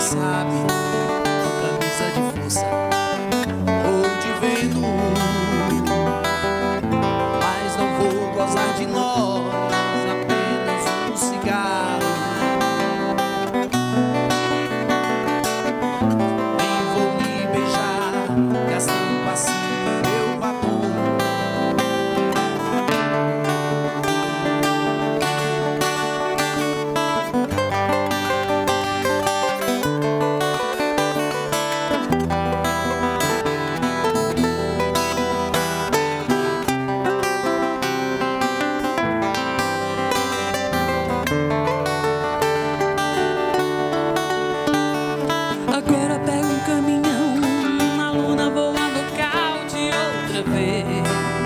sabe, camisa de força ou de vento, mas não vou gozar de nós, apenas um cigarro. Nem vou lhe beijar, gastando passinho meu batom. Agora pego um caminhão, na luna vou a nocaute outra vez.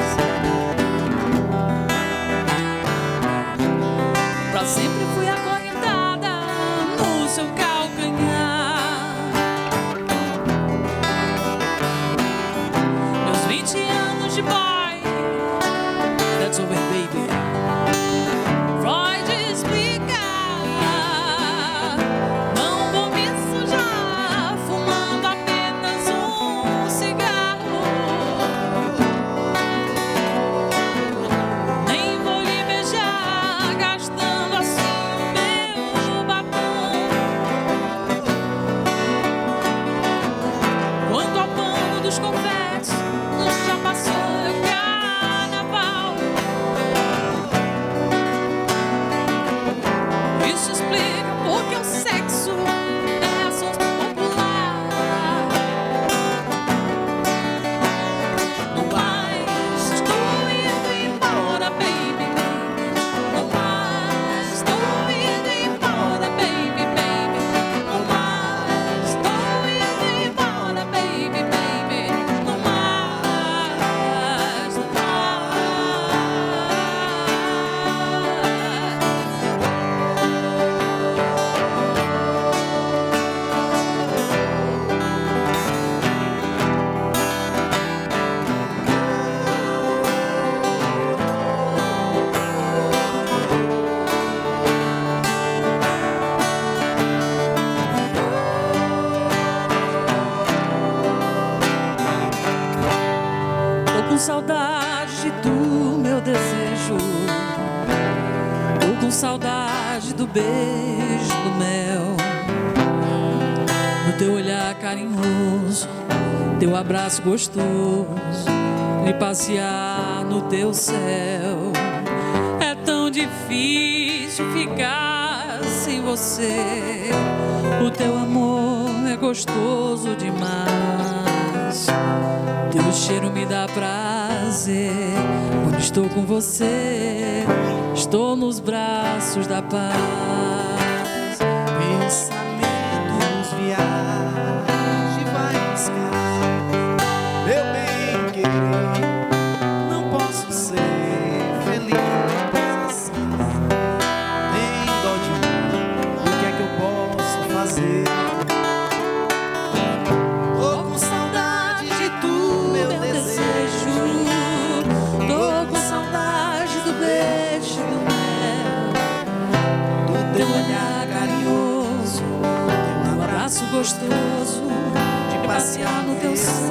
Pra sempre fui acorrentada no seu calcanhar. Meus 20 anos de boy, that's over, baby. Freud explica. Não vou me sujar fumando apenas um cigarro. Nem vou lhe beijar gastando assim meu batom. Quanto ao pano dos confetes, já passou o carnaval. Isso explica porque o sexo é assunto popular. Não mais estou indo embora, baby, baby. Não mais estou indo embora, baby, baby. Não mais estou indo embora, baby, baby. Não mais, não mais. Tô com saudade do meu desejo, tô com saudade do beijo, do mel, do teu olhar carinhoso, teu abraço gostoso, de passear no teu céu. É tão difícil ficar sem você, o teu amor é gostoso demais. Teu cheiro me dá prazer, quando estou com você, estou nos braços da paz. Pensamentos viagem, vai buscar meu bem querer. Não posso ser feliz assim, nem dó de mim. O que é que eu posso fazer? Tô com saudade de tu, meu desejo. Tô com saudade do beijo, do mel, do teu olhar carinhoso, teu abraço gostoso, de passear no teu céu.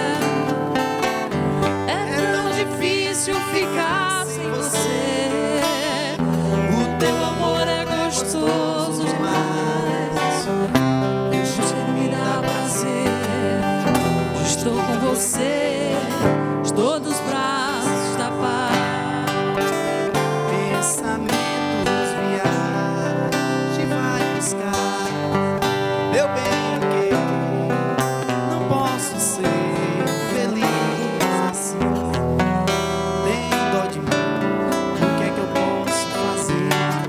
É tão difícil ficar sem você, o teu amor é gostoso demais. Teu cheiro me dá prazer, estou com você, estou nos braços da paz. Pensamentos viagem, vai buscar meu bem querer. Não posso ser feliz assim, nem dó de mim. O que é que eu posso fazer?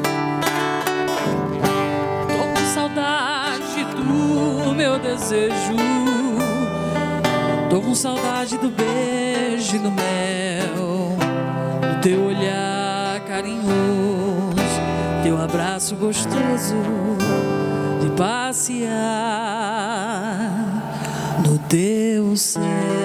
Tô com saudade do meu desejo, tô com saudade do beijo e do mel, do teu olhar carinhoso, teu abraço gostoso, de passear no teu céu.